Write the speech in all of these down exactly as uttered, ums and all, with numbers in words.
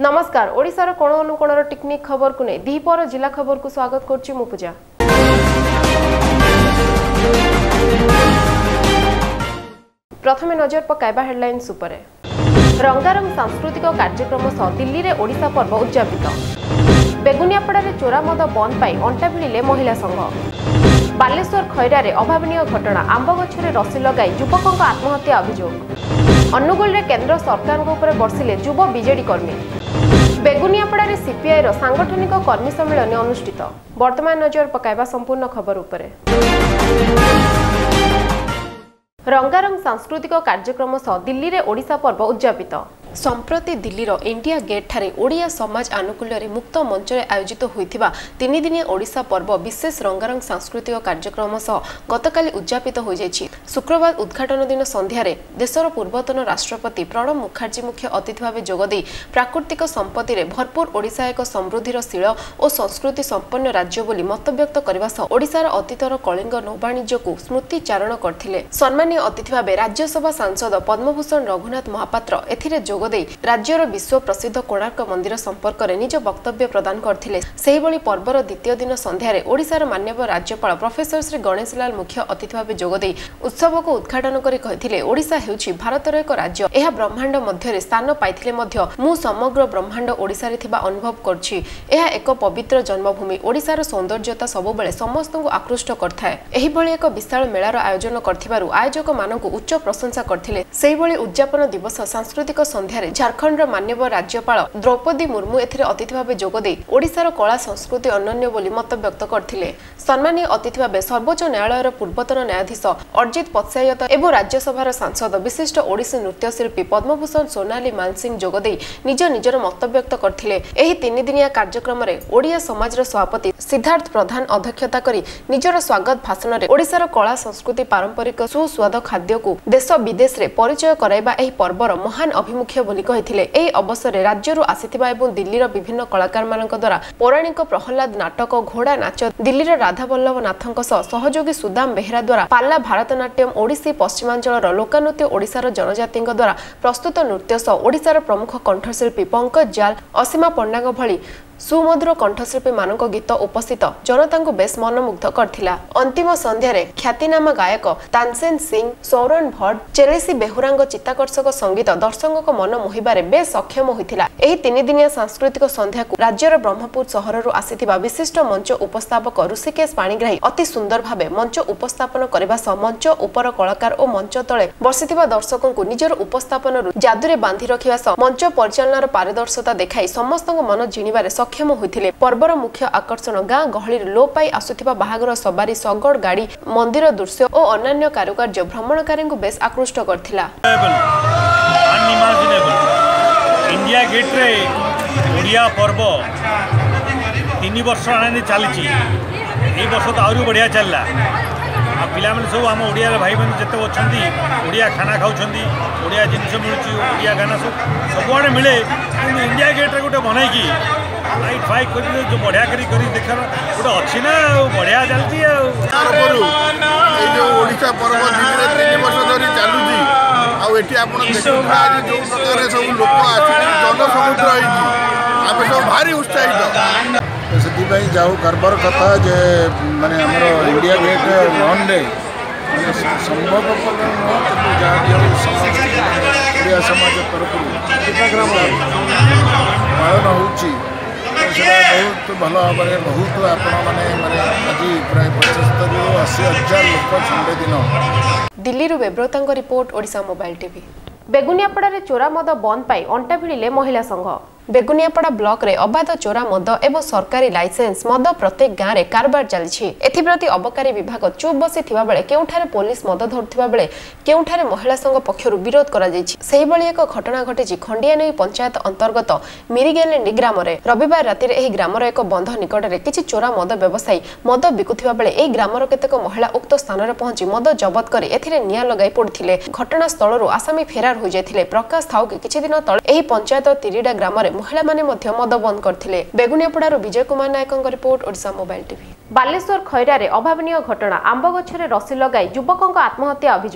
नमस्कार ओडिशार कोण अनुकोणर टेक्निक खबर को नहीं दीपर जिला खबर को स्वागत करछि मु पूजा। प्रथमे नजर पकाइबा हेडलाइंस उपरे। रंगारंग सांस्कृतिक कार्यक्रम सह दिल्ली रे ओडिशा पर्व उद्यापित। बेगुनियापड़ा रे चोरा मद बंद पाई अंटा भिड़िले महिला संघ। बालेश्वर खैरा रे अभावनीय घटना आंब गछरे रसी लगाई युवकों आत्महत्या अभियोग। अनुगुल रे केंद्र सरकार ऊपर बर्षिले युव बीजेडी कर्मी। बेगुनियापड़ा रे सीपीआई रो सांगठनिक कर्मी सम्मेलन अनुष्ठित। वर्तमान नजर पकाइबा संपूर्ण खबर उपरे। रंगारंग सांस्कृतिक कार्यक्रम सह दिल्ली रे ओडिशा पर्व उद्यापित। संप्रति दिल्ली रो इंडिया गेट ठारे ओडिया समाज आनुकूल्य रे मुक्त मंच रे आयोजित होइथिबा तीन दिनिया ओडिशा पर्व विशेष रंगारंग सांस्कृतिक कार्यक्रम सह गतकाली उद्यापित हो जायछि। शुक्रवार उद्घाटन दिन संध्या रे देशर पूर्वतन राष्ट्रपति प्रणब मुखर्जी मुख्य अतिथि भावे जोगदे प्राकृतिक संपत्ति रे भरपूर ओडिशा एक समृद्धिर शील और संस्कृति संपन्न राज्य बोली मतव्यक्त करबा सह ओडिशार अतीतर कलिंग नौवाणिज्य को स्मृतिचारण करथिले। सम्मानीय अतिथि भावे राज्यसभा सांसद पद्मभूषण रघुनाथ महापात्र एथिरे राज्यर विश्व प्रसिद्ध कोणार्क मंदिर संपर्क में निज वक्तव्य प्रदान करथिले। सेहिबळी पर्वर द्वितीय दिन संध्यारे ओडिशार माननीय राज्यपाल प्रोफेसर श्री गणेश लाल मुख्य अतिथि भावे जोगदे उत्सव को उद्घाटन करी कहिथिले, ओडिशा हेउछि भारतर एक राज्य। एहा ब्रह्मांड मध्य स्थान पाइथिले मध्य मु समग्र ब्रह्मांड ओडिशा रे थिबा अनुभव करछि। एहा एक पवित्र जन्मभूमि। ओडिशार सौंदर्यता सबुबेले समस्तଙ୍କୁ आकृष्ट करथाय। एही भଳି एक विशाल मेलार आयोजन करथिबारु आयोजक मानकु उच्च प्रशंसा करथिले। सेहिबळी उद्यापन दिवस सांस्कृतिक संध्या झारखंड माननीय राज्यपाल द्रौपदी मुर्मू एथिरे अतिथि भावे जोगदे ओडिशार कला संस्कृति अनन्य बोली मत व्यक्त करथिले। सम्मानीय अतिथि भावे सर्वोच्च न्यायालयर पूर्वतन न्यायाधीश अर्जित पत्सायत एवं राज्यसभार सांसद विशिष्ट ओडिसी नृत्यशिल्पी पद्मभूषण सोनाली मानसिंह जोगदे निज निजर मत व्यक्त करथिले। एही तीन दिनिया कार्यक्रम रे ओडिया समाजर सभापति सिद्धार्थ प्रधान अध्यक्षता करी निजर स्वागत भाषण रे ओडिशार कला संस्कृति पारंपरिक सुस्वाद खाद्य को देश विदेश रे परिचय कराइबा एही पर्वर महान अभिमुख्य बोली कहिथिले। एही अवसर राज्यरु आसिथिबा एवं दिल्लीर विभिन्न कलाकार मानक द्वारा पौराणिक प्रहलाद नाटक घोड़ा नाच दिल्लीर राधा वल्लभ नाथक सहयोगी सुदाम बेहेरा द्वारा पाला भारतनाट्यम ओडिसी पश्चिमांचल लोकनृत्य ओडिशार जनजाति द्वारा प्रस्तुत नृत्य सह ओडिशार प्रमुख कंठशिल्पी पंकज जाल असीमा पंडांग भली सुमधुर कंठशिल्पी मानक गीत उपस्थित जनता को बेस मनमुग्ध करथिला। अंतिम संध्या रे ख्यातिनामा गायक तानसेन सिंह सौरन भट्ट चेलेसी बेहुरांग चित्ताकर्षक संगीत दर्शकों को मन मोहिबारे बेस सक्षम होइथिला। एही तीन दिनिया सांस्कृतिक संध्या को राज्यर ब्रह्मपुर सहररु आसिथिबा विशिष्ट मंच उपस्थापक ऋषिकेश पाणिग्राही अति सुंदर भावे मंच उपस्थापन करबा सह मंच उपर कलाकार और मंच तले बसिथिबा दर्शकों को निजर उपस्थापन जादुरे बांधी रखिबा सह मंच परिचालनार पारदर्शिता देखाई समस्तଙ୍କ मन जिणिबारे सक्षम होइथिले। पर्वर मुख्य आकर्षण गाँ गहली लो पाई आसुथिबा बाहागर सवारी सगड़ गाड़ी मंदिर दृश्य और अन्य कारुकार्य भ्रमणकारी को बेस आकृष्ट करथिला। इंडिया गेट रे ओडिया पर्व तीन वर्ष आने चली ए वर्ष तो आहरी बढ़िया चलला। पिला माने सब आम ओडिया भाई बहन जिते अच्छा ओडिया खाना खाऊँ ओडिया जिनस मिलूँ ओडिया गाना सब सबुआड़े मिले कि इंडिया गेट रे गोटे बनईकी लाइट फाइट कर जो बढ़िया करी करी देखर गोटे अच्छी ना बढ़िया चलती ओडिशा पर्व दिल्ली तीन वर्ष धरी चलुची आठी आप जो प्रकार सब लोक जनसमुद्र आम सब भारी उत्साहित से जाऊ गर्वर कथा जे माने आमर इंडिया गेट वन डे संभव ओडिया समाज तरफ पालन हो बहुत भल भाव में बहुत आपण मैंने आज प्राय पचहत्तर अशी हजार लोक संडे दिन दिल्ली बेब्रतांग report Odisha mobile TV. Beguniapada रे चोरा मद बंद पाई अंटा भिड़िले महिला संघ। बेगुनियापड़ा ब्लॉक रे अबाध चोरा मद एवं सरकारी लाइसेंस मद प्रत्येक गाँव में कारबार चलछि। एथिप्रति अबकारी विभाग चुप बसी थिबा बेले केउठारे पुलिस मद धरथिबा बेले केउठारे महिला संघ पक्षरु विरोध करा जायछि। सेहि भली एक घटना घटिछि खंडियानई पंचायत अंतर्गत मिरिगेलेंडी ग्राम रे। रविवार राति रे एही ग्रामर एक बंध निकट रे किछि चोरा मद व्यवसायी मद बिकुथिबा बेले एही ग्रामर केतेक महिला उक्त स्थान रे पहुंची मद जबत करी एथिरे निया लगाई पड़थिले। घटना स्थलरु आसामी फेरार हो जायथिले। प्रकाश थाउ कि किछि दिन तळे एही पंचायत तिरिडा ग्राम रे महिला माने मध्य मद बंद करथिले। बेगुनियापड़ारु विजय कुमार नायकଙ୍କ report Odisha mobile TV. Baleswar Khaira रे अभावनीय घटना आंब गछरे रसी लगाई युवकों आत्महत्या अभियोग।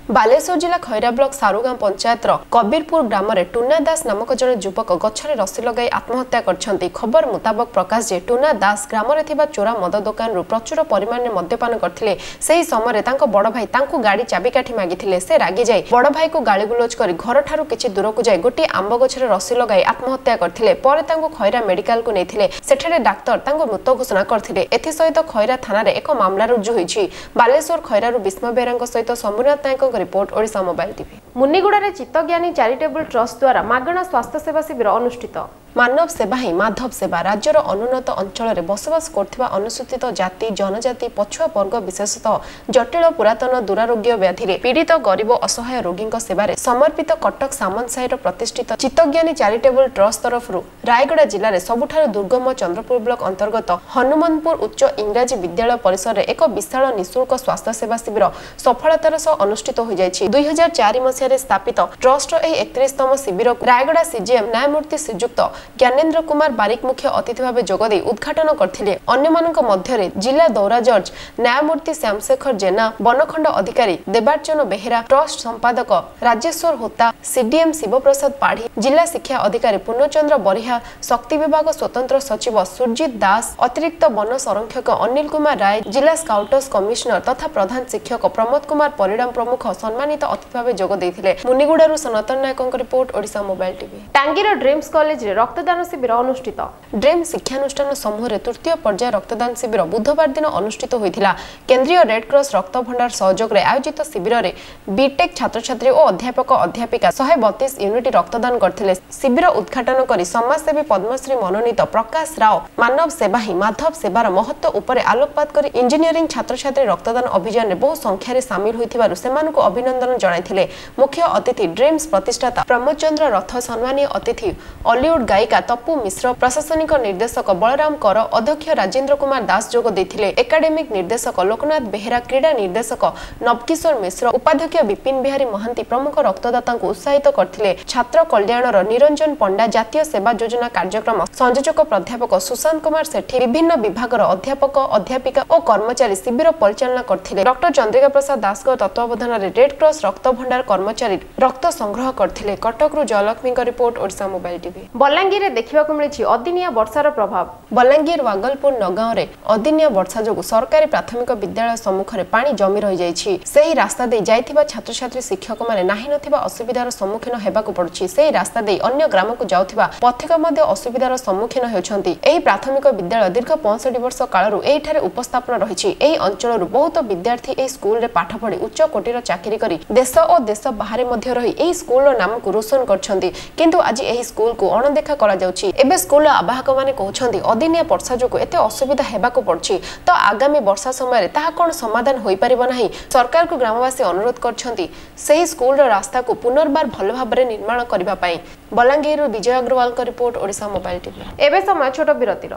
बालेश्वर जिला खैरा ब्लॉक सारुगां पंचायत कबीरपुर ग्राम में टुना दास नामक जड़े युवक गछरे रसी लगाई आत्महत्या करछंती। खबर मुताबक प्रकाश जे टुना दास ग्राम में थिबा चोरा मद दुकान रु प्रचुर परिमाण में मद्यपान करथिले। सेही समय तांको बड़ भाई तांको गाड़ी चाबिकाठी मागिथिले। से रागी जाई बड़ भाई को गाली गुलोज करी घर ठारू किछि दूर को जाई गोटे आंब गछरे रसी लगाई आत्महत्या करथिले। परे तांको खैरा मेडिकल को नेथिले। सेठरे डाक्टर तांको मृत घोषणा करथिले। एथि सहित खैरा थाना रे एक मामला रुजु होईछि। बालेश्वर खैरा रु विस्मय बेरांक सहित Somnath Nayak report Odisha mobile TV. Muniguda Chittagyani charitable trust द्वारा मागणा स्वास्थ्य सेवा शिविर अनुष्ठित। मानव सेवा ही माधव सेवा राज्यर अनुन्नत अंचल में बसवास करथिबा अनुसूचित जाति जनजाति पछुआ वर्ग विशेषतः जटिल पुरातन दुरारोग्य व्याधि पीड़ित गरीब असहाय रोगी सेवारे समर्पित कटक सामंतसाहीर प्रतिष्ठित चित्तज्ञानी चैरिटेबल ट्रस्ट तरफ रायगड़ा जिले में सबुठार दुर्गम चंद्रपुर ब्लॉक अंतर्गत हनुमानपुर उच्च इंग्राजी विद्यालय परिसर में एक विशाल निःशुल्क स्वास्थ्य सेवा शिविर सफलतार सह अनुष्ठित हो जाइछि। दुई हजार चार मसीह स्थापित ट्रस्ट एकतीसतम शिविर रायगड़ा सीजीएम न्यायमूर्ति श्रीजुक्त ज्ञानेन्द्र कुमार बारिक मुख्य अतिथि भाव जोगदे उद्घाटन करथिले। अन्यमानक मध्यरे जिला दौरा जज न्यायमूर्ति श्यामशेखर जेना बनखंड अधिकारी देवार्चन बेहेरा ट्रस्ट संपादक राजेश्वर होता सीडीएम शिवप्रसाद पाढ़ी जिला शिक्षा अधिकारी पूर्णचंद्र बरिहा शक्ति विभाग स्वतंत्र सचिव सुरजित दास अतिरिक्त वन संरक्षक अनिल कुमार राय जिला स्काउटर्स कमिश्नर तथा प्रधान शिक्षक प्रमोद कुमार परिणाम प्रमुख सम्मानित अतिथि भाव जोगदेइथिले। मुनिगुड़ारू सनातन नायकଙ୍କ रिपोर्ट ओडिशा मोबाइल टीवी। टांगीर ड्रीम्स कॉलेज रे रक्तदान शिविर अनुष्ठित। ड्रीम शिक्षानुष्ठान समूह तृतीय पर्याय रक्तदान शिविर बुधवार दिन अनुष्ठित होइथिला। केंद्रीय रेड क्रॉस रक्त भंडार सहयोग रे आयोजित शिविर रे बीटेक छात्र छात्री और अध्यापक अध्यापिका एक सौ बत्तीस यूनिट रक्तदान करथिले। शिविर उद्घाटन करी समाजसेवी पद्मश्री मनोनीत प्रकाश राव मानव सेवा ही माधव सेवार महत्व उपरे आलोकपात करी इंजीनियरिंग छात्र छात्री रक्तदान अभियान रे बहु संख्या रे शामिल होइथिबारु सेमानकु अभिनंदन जणाइथिले। मुख्य अतिथि ड्रीम्स प्रतिष्ठाता प्रमोद चंद्र रथ सम्मानीय अतिथि हॉलीवुड गायिका तप्पू मिश्र प्रशासनिक निर्देशक बलराम कर अध्यक्ष राजेंद्र कुमार दास जोग देथिले। एकाडेमिक निर्देशक लोकनाथ बेहेरा क्रीडा निर्देशक नवकिशोर मिश्र उपाध्यक्ष विपिन बिहारी महांती प्रमुख रक्तदाता उत्साहित करथिले। छात्र कल्याणर निरंजन पंडा जातीय सेवा योजना कार्यक्रम संयोजक प्राध्यापक सुशांत कुमार सेठी विभिन्न विभागर अध्यापक अध्यापिका और कर्मचारी शिविर परिचालना करथिले। डॉक्टर चंद्रिका प्रसाद दास तत्वावधान रे रेड क्रॉस रक्त भंडार कर्मचारी रक्त संग्रह करथिले। कटकरू Jayalakshmi report Odisha mobile TV. Balangir रे देखिबाकु मिलिछि अदिनिया वर्षार प्रभाव। बलांगीर वागलपुर नगांव रे अदिनिया वर्षा जोगु सरकारी प्राथमिक विद्यालय सम्मुख रे पानी जमी रहि जाइछि। सेही रास्ता दे जाइथिबा छात्र छात्री शिक्षक माने नाही नथिबा असुविधार सम्मुखीन हेबाकु पडुछि। सेही रास्ता दे अन्य ग्राम को जाउथिबा पथिक मध्ये असुविधार सम्मुखीन हेउछन्ति। एही प्राथमिक विद्यालय दीर्घ पैंसठ वर्ष कालरु एही ठारे उपस्थापन रहिछि। एही अंचलरु बहुत विद्यार्थी एही स्कूल रे पाठ पढि उच्च कोटिर चाकरी करी देश और देश बाहर मध्ये रही एही स्कूल रो नाम को रोशन करछन्ति। किंतु आज एही स्कूल को अणदेखा करा जाउछि। एबे स्कूल आवाहक माने कहउछन्ति अदिनिया वर्षा जोगु एते असुविधा हेबाकु पडछि तो आगामी वर्षा समय रे ताहा कोन समाधान होई परिबो नाही। सरकार को ग्रामवासी अनुरोध करछन्ति सेही स्कूल रो रास्ता को पुनर्बार भल भाबरे निर्माण करिबा पई। बलांगीर विजय अग्रवाल का रिपोर्ट ओडिशा मोबाइल टीवी। एबे समय छोट विरतिर।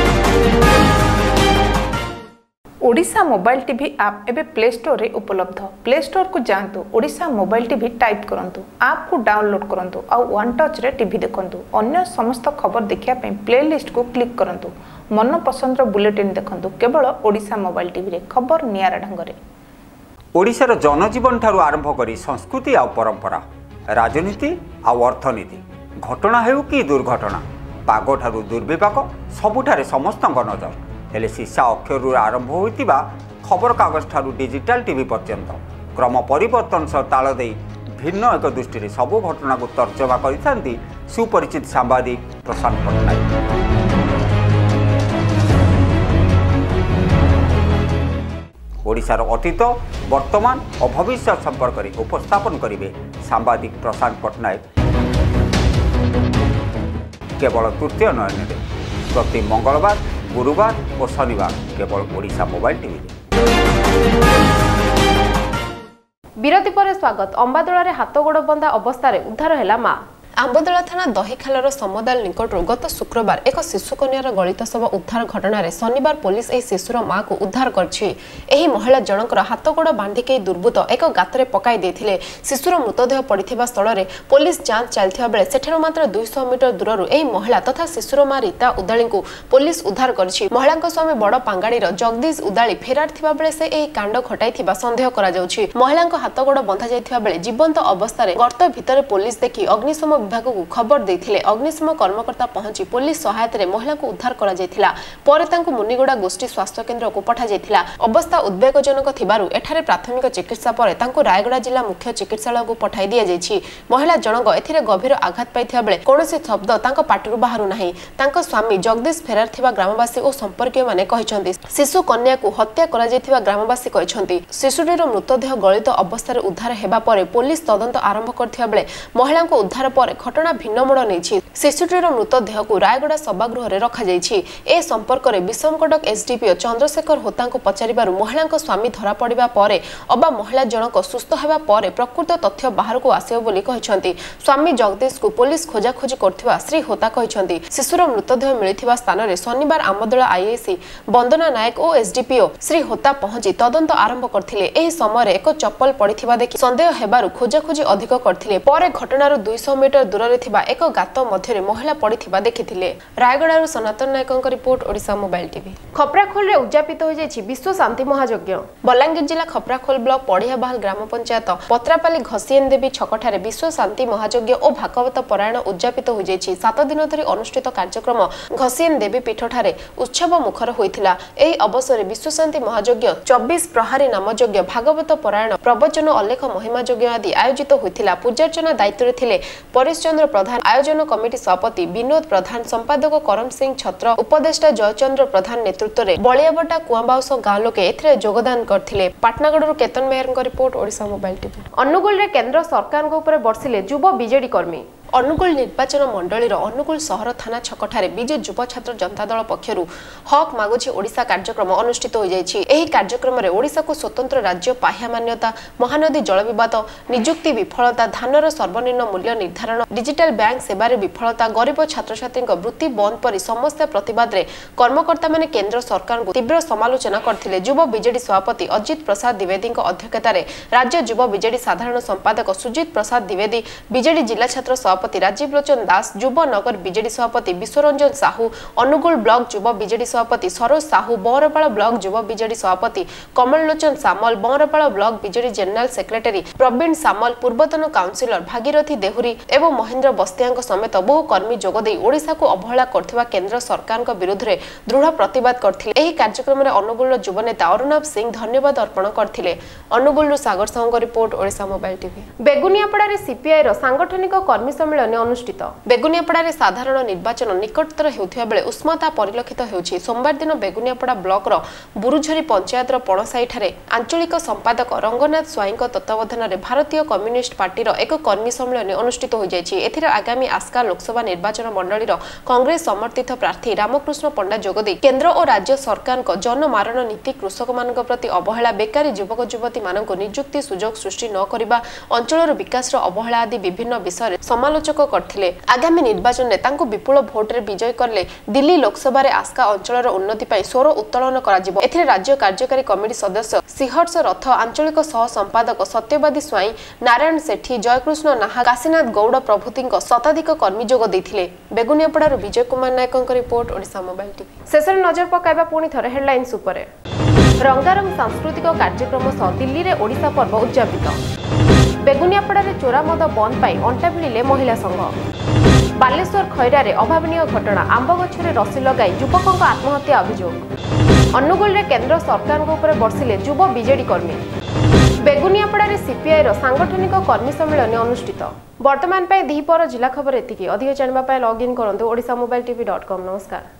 ओडिशा मोबाइल टीवी आप एबे प्ले स्टोर रे उपलब्ध। प्ले स्टोर को जांतु ओडिशा मोबाइल टीवी टाइप करंतु आप को डाउनलोड करंतु आ वन टच रे टीवी देखंतु। अन्य समस्त खबर देखिया पे प्लेलिस्ट को क्लिक करंतु। मन पसंद रो बुलेटिन देखंतु केवल ओडिशा मोबाइल टीवी रे खबर नियारा ढंग रे। ओडिशार जनजीवन ठारू आरंभ करी संस्कृति आ परंपरा राजनीति आ अर्थनीति घटना हेउ कि दुर्घटना पाग ठारू दुर्विपाक सबुठारे समस्त नजर हेले शीशा अक्षर आरंभ होइतिबा खबर कागज ठारू डिजिटल टीवी पर्यंत क्रम परिवर्तन सह ताल दे भिन्न एक दृष्टि सबु घटना को तर्जमा करिथांती सुपरिचित सांबादिक प्रशांत पट्टनायक। ओडिशार अतीत वर्तमान और भविष्य संपर्क में उपस्थापन करेंगे सांबादिक प्रशांत पट्टनायक केवल तृतीय नयन प्रति मंगलवार गुरुवार और शनिवार केवल ओडिशा मोबाइल टीवी। विरति पर स्वागत। अंबादोला रे हाथ गोड़ बंधा अवस्था रे उद्धार हैला मा। आंबदला थाना दहीखालर समदाल निकट गत शुक्रवार एक शिशु कन्यार गलित शव उद्धार घटना शनिवार पुलिस एक शिशुर माँ को उद्धार कर महिला जनकर हाथगोड़ बांधिक दुर्बृत्त एक गाତରେ पकाई देथिले। शिशुर मृतदेह पड़िथिबा स्थल रे पुलिस जांच चलथिबा बेले सेठर मात्र दुई सौ मीटर दूरରୁ एही महिला तथा शिशुर माँ रीता उदाली को पुलिस उद्धार करछि। महिला स्वामी बड़ पांगाड़ीर जगदीश उदाली फेरार थिबा बेले से एही कांड घटाइथिबा संदेह करा जाउछि। महिला हाथगोड़ बंधा जाइथिबा बेले जीवंत अवस्था गर्त भितर पुलिस देखि अग्निशम विभाग को खबर देथिले। अग्निशम कर्मकर्ता पहुंची पुलिस सहायता महिला को उद्धार करा जायथिला। परे तांकु मुनिगोड़ा गोष्ठी स्वास्थ्य केन्द्र को पठा जायथिला। अवस्था उद्वेगजनक थिबारु एठारे प्राथमिक चिकित्सा परे तांकु रायगड़ा जिला मुख्य चिकित्सालय को पठाई दिया जायछि। महिला जनक एथिरे गभीर आघात पाइथिबा बेले कोनोसी शब्द तांको पाटिरु बाहरु नाही। तांको स्वामी जगदीश फेरार थिबा ग्रामवासी और संपर्कीय माने कहिसंती। शिशु कन्या को हत्या करा जायथिबा ग्रामवासी कहिसंती। शिशुटीर मृतदेह गलित अवस्था रे उद्धार हेबा परे पुलिस तदंत आरंभ करथिबा बेले महिला को उद्धार पर घटना भिन्न मोड़ नहीं। शिशुटीर मृतदेह को रायगड़ा सभागृह में रखा जाइछि। ए संपर्क में विषमकटक एसडीपीओ चंद्रशेखर होता पचारिबारु महिला स्वामी धरा पड़िबा परे अबा महिला जनक सुस्थ हेबा परे प्रकृत तथ्य बाहर को आसियो बोली कहिसंती। स्वामी जगदीश को पुलिस खोजाखोजी करथिबा श्री होता कहिसंती। शिशुर मृतदेह मिलिथिबा स्थान रे शनिवार आमदला आईआईसी वंदना नायक और एसडीपीओ श्री होता पहुंची तदंत आरंभ करथिले। एही समय एक चप्पल पड़िथिबा देखि संदेह हेबारु खोजाखोजी अधिक करथिले। परे घटनार दुई सौ मीटर दूर रे थिबा एक गात मध्य महिला पड़िथिबा देखिथिले। रायगड़ारू सनातन नायकଙ୍କ report Odisha mobile TV. Khaprakhol रे उद्यापित हो जायछि विश्व शांति महायज्ञ। बलांगीर जिला खपराखोल ब्लॉक पड़ियाबाल ग्राम पंचायत पत्रापाली घसिएन देवी छकठारे विश्व शांति महायज्ञ और भागवत परायण उद्यापित हो जायछि। सात दिन धरि अनुष्ठित कार्यक्रम घसिएन देवी पीठठारे उत्सव मुखर होइथिला। एही अवसर विश्व शांति महायज्ञ चौबीस प्रहारी नामयज्ञ भागवत परायण प्रवचन अलेख महिमा यज्ञ आदि आयोजित होइथिला। पूजार्चना दायित्व थिले परिश्चंद्र प्रधान, आयोजन कमिटी सभापति विनोद प्रधान, संपादक करम सिंह छत्र, उपदेष्टा जयचंद्र प्रधान नेतृत्व में बलियाबटा कुआबाउस गाँव लोके एथिरे योगदान करथिले। Patnagarh Ketan Meher report Odisha mobile TV. Anugul रे केंद्र सरकार ऊपर बर्षिले युव बीजेडी कर्मी। अनुगुल निर्वाचन मंडलीर अनुगुल सहर थाना छकठारे विजु युव छात्र जनता दल पक्षरु हक मागुछि ओडिशा कार्यक्रम अनुष्ठित हो जायछि। एही कार्यक्रम रे ओडिशा को स्वतंत्र राज्य पाह्या मान्यता, महानदी जल विवाद, नियुक्ति विफलता, धानर सर्वनिम्न मूल्य निर्धारण, डिजिटल बैंक सेवारे विफलता, गरीब छात्र छात्री वृत्ति बंद परि समस्त प्रतिवाद रे कर्मकर्ता माने केंद्र सरकार को तीव्र समालोचना करथिले। युव बीजेडी सभापति अजित प्रसाद द्विवेदी अध्यक्षतार राज्य युव बीजेडी साधारण संपादक सुजित प्रसाद द्विवेदी, बीजेडी जिला छात्र सभापति राजीव लोचन दास, युव नगर बीजेडी सभापति विश्वरंजन साहू, अनुगुल ब्लॉक युव बीजेडी सभापति सरोज साहू, बहरपाल ब्लॉक युव बीजेडी सभापति Kamal Lochan Samal, Baharpal block BJD general secretary Prabin Samal, पूर्वतन काउंसिलर भागीरथी देहुरी एवं महेंद्र बस्तिया समेत बहु कर्मी जोगदे ओडिशा को अवहेला करथिबा केंद्र सरकार विरुद्ध में दृढ़ प्रतिवाद करथिले। एही कार्यक्रम में अनुगुल युव नेता अरुणाभ सिंह धन्यवाद अर्पण करथिले। Anugul Sagar Sahu report Odisha mobile TV. Beguniapada CPI रो सांगठनिक कर्मी सम्मेलन अनुष्ठित। बेगुनियापड़ा साधारण निर्वाचन निकटतर हेउथिबा बेले उष्मता परिलक्षित हेउछि। सोमवार दिन बेगुनियापड़ा ब्लॉक रो बुरुझरी पंचायत रो पणसाई ठारे आंचलिक संपादक रंगनाथ स्वाई तत्वावधान में भारतीय कम्युनिस्ट पार्टी रो एक कर्मी सम्मेलन अनुष्ठित हो जायछि। एथिरे आगामी आस्का लोकसभा निर्वाचन मंडलीर कांग्रेस समर्थित प्रार्थी रामकृष्ण पंडा जोगदे केंद्र और राज्य सरकार को जनमारण नीति, कृषक मान प्रति अवहेला, बेकारी युवक युवती मान नियुक्ति सुजोग सृष्टि न करबा, अंचल विकास अवहेला आदि विभिन्न विषय समालोचक करथिले। आगामी निर्वाचन में तांको विपुल भोट रे विजय करले दिल्ली लोकसभा रे आस्का अंचल उन्नति पाई स्वर उत्तोलन कराजिबो। एथिरे राज्य कार्यकारी कमिटी सदस्य सिहर्ष रथ, आंचलिक सह संपादक सत्यवादी स्वाई, नारायण सेठी, जयकृष्ण नाहा, काशीनाथ गौड़ प्रभृति शताधिक कर्मी जोग देथिले। बेगुनियापड़ारू विजय कुमार नायकଙ୍କ रिपोर्ट ओडिशा मोबाइल टीवी। शेषर नजर पकाइबा पुणी थरे हेडलाइंस उपरे। रंगारंग सांस्कृतिक कार्यक्रम सह दिल्ली रे ओडिशा पर्व उद्यापित। बेगुनियापड़ा रे चोरा मद बंद पाई अंटा भिड़िले महिला संघ। बालेश्वर खैरा रे अभावनीय घटना, आंब गछरे रसी लगाई युवकों आत्महत्या अभियोग। अनुगुल रे केंद्र सरकार ऊपर बर्षिले युव बीजेडी कर्मी। बेगुनियापड़ा रे सीपीआई रो सांगठनिक कर्मी सम्मेलन अनुष्ठित। वर्तमान दिहिपर जिला खबर एतिकी। अधिक जानबा पाए लॉग इन करंतु Odisha mobile TV dot com. नमस्कार।